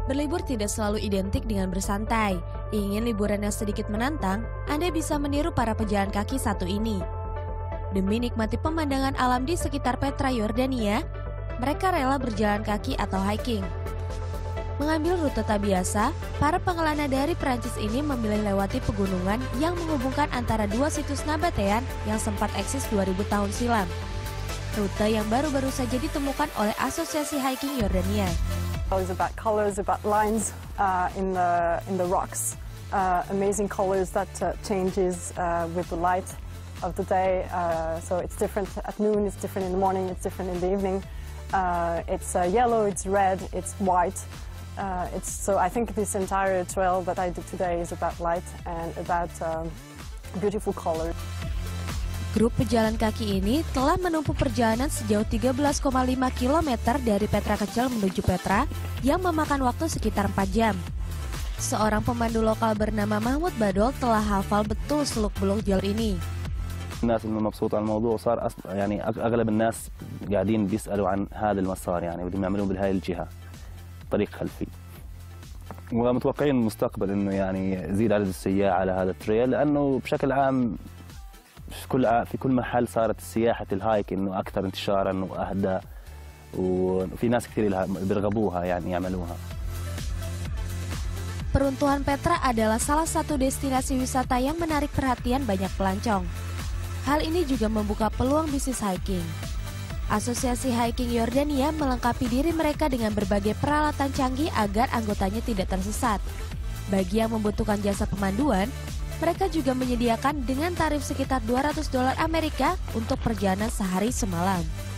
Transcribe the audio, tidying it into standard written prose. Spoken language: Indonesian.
Berlibur tidak selalu identik dengan bersantai. Ingin liburan yang sedikit menantang, Anda bisa meniru para pejalan kaki satu ini. Demi nikmati pemandangan alam di sekitar Petra, Yordania, mereka rela berjalan kaki atau hiking. Mengambil rute tak biasa, para pengelana dari Perancis ini memilih lewati pegunungan yang menghubungkan antara dua situs nabatean yang sempat eksis 2000 tahun silam. Rute yang baru-baru saja ditemukan oleh Asosiasi Hiking Yordania. It's about colors, about lines in the rocks. Amazing colors that changes with the light of the day. So it's different at noon, it's different in the morning, it's different in the evening. It's yellow, it's red, it's white. So I think this entire trail that I did today is about light and about beautiful colors. Grup pejalan kaki ini telah menempuh perjalanan sejauh 13,5 km dari Petra Kecil menuju Petra yang memakan waktu sekitar 4 jam. Seorang pemandu lokal bernama Mahmud Badol telah hafal betul seluk-beluk jalur ini. الناس المبسوطة على الموضوع صار يعني أغلب الناس قاعدين بيسألوا عن هذا المسار يعني بدهم يعملون بهاي الجهة طريق خلفي. ومتوقعين المستقبل إنه يعني يزيد عدد السياح على هذا التريل لأنه بشكل عام في كل محل صارت سياحة الهايك إنه أكثر انتشارا وأهدى وفي ناس كثير بيرغبوها يعني يعملوها. Peruntuhan Petra adalah salah satu destinasi wisata yang menarik perhatian banyak pelancong. Hal ini juga membuka peluang bisnis hiking. Asosiasi Hiking Yordania melengkapi diri mereka dengan berbagai peralatan canggih agar anggotanya tidak tersesat. Bagi yang membutuhkan jasa pemanduan, mereka juga menyediakan dengan tarif sekitar $200 Amerika untuk perjalanan sehari semalam.